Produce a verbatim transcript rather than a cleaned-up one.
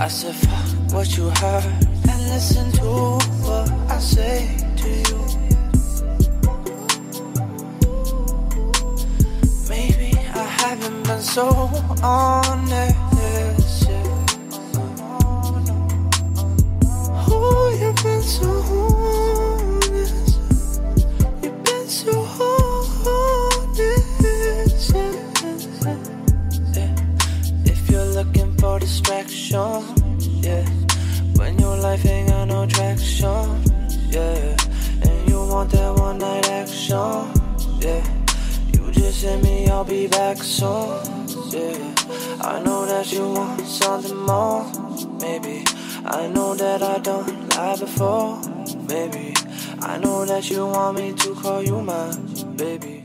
I said fuck what you heard and listen to what I say to you. Maybe I haven't been so honest. Oh, you've been so honest. You've been so honest. Yeah. If you're looking for distraction, yeah, when your life ain't got no traction, yeah, and you want that one night action, yeah, you just hit me, I'll be back soon, yeah. I know that you want something more, maybe. I know that I don't lie before, maybe. I know that you want me to call you mine, baby.